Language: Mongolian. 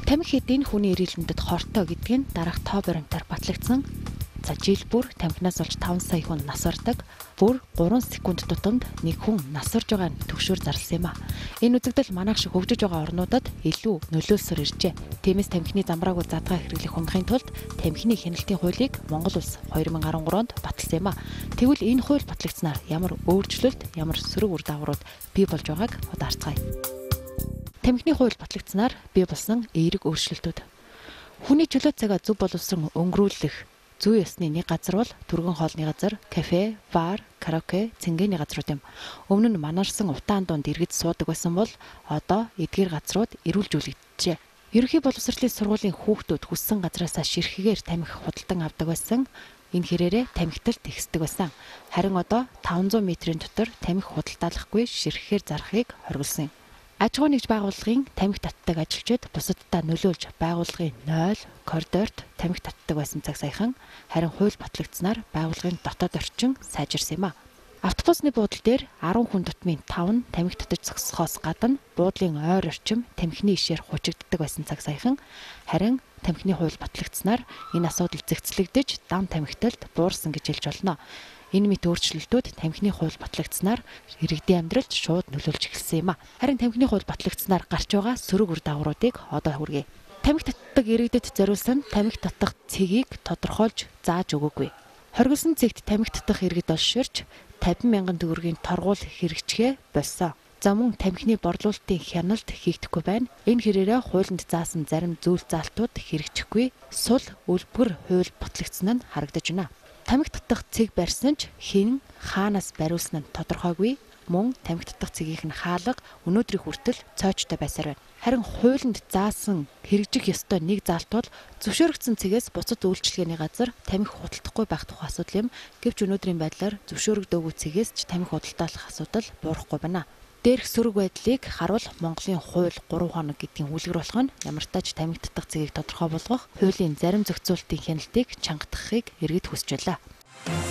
Тамхи эдийн хүний эрүүл мэндэд хортой гэдгийг дараах тоо баримтаар батлагдсан. За жил бүр тамхинаас болж 5 сая хүн нас бардаг. Бүр 3 секунд тутамд нэг хүн нас барж байгааг төгшөөр зарласан юм а. Энэ үзэгдэл манайх шиг хөгжиж байгаа орнуудад илүү нөлөөлсөөр иржээ. Тиймээс тамхины замбрааг задгаа хэрэглэх humхын тулд тамхины хяналтын хуулийг Монгол улс 2013 онд баталсан юм а. Тэгвэл энэ хууль батлагдсанаар ямар өөрчлөлт, ямар сөрөг үр дагаврууд бий болж байгааг одоо харцгаая. Тамхины хууль батлагдсанаар бий болсон эерэг өөрчлөлтүүд. Хүний чөлөө цагаа зөв боловсон өнгөрүүлэх зүй ёсны нэг газар бол түргэн хоолны газар, кафе, бар, караоке, цэнгэний газрууд юм. Өмнө нь манарсан утаан донд иргэд суудаг байсан бол одоо эдгээр газрууд эрүүлжүүлэгджээ. Ерөнхий боловсролын сургуулийн хүүхдүүд хүссэн газраасаа ширхгээр тамхи худалдан авдаг байсан. Энэ хэрээрээ тамхитал тэгсдэг байсан. Харин одоо 500 метрийн дотор тамхи худалдаалахгүй ширхгээр зарахыг хориглосон юм. Аж ахуйн нэгж байгууллагын тамхи татдаг ажилчид бусаддаа нөлөөлж байгууллагын 0 коридорт тамхи татдаг байсан цаг саяхан харин хууль батлагдсанаар байгууллагын дотоод орчин сайжирсан юм а. Автобусны буудлын дээр 10 хүн тутмын 5 нь тамхи татаж зогсохоос гадна буудлын ойр орчим тамхины ишээр хучигддаг байсан цаг саяхан харин тамхины хууль батлагдсанаар энэ асуудал зэгцлэгдэж дам тамхиталд буурсан гэж хэлж болно. Энэ мэт өөрчлөлтүүд тамхины хууль батлагдсанаар иргэдийн амьдралд шууд нөлөөлж эхэлсэн юм а. Харин тамхины хууль батлагдсанаар гарч байгаа сөрөг үр дагавруудыг одоо хүргэе. Тамхи татдаг иргэдэд зориулсан тамхи татах цэгийг тодорхойлж зааж өгөөгүй. Хоригдсон цэгт тамхи татах иргэд олширч 50 мянган төгрөгийн торгуул хэрэгжихээ болсон. За мөн тамхины борлуулалтын хяналт хийгдэхгүй байна. Энэ хэрээрээ хуулинд заасан зарим зүйл заалтууд хэрэгжихгүй сул үлбэр хууль батлагдсан нь харагдаж байна. Тамхи татах цэг барьсан ч хэн хаанаас бариулсан нь тодорхойгүй. Мөн тамхи татах цэгийн нь хаалга өнөөдрийн хүртэл цоочтой байсаар байна. Харин хуулинд заасан хэрэгжих ёстой нэг заалт бол зөвшөөрөгдсөн цэгээс буцад үйлчилгээний газар тамхи худалдахгүй байх тухай асуудал юм. Гэвч өнөөдрийн байдлаар зөвшөөрөгдөөгүй цэгээс ч тамхи худалдаалах асуудал буурахгүй байна. Дээрх сөрөг байдлыг харуул Монголын хууль 3 хоног гэдгийн үлгэр болох нь ямар ч тач тамхи татах цэгийг тодорхой болгох хуулийн зарим зохицуултын хяналтыг чангатгахыг иргэд хүсэж байлаа.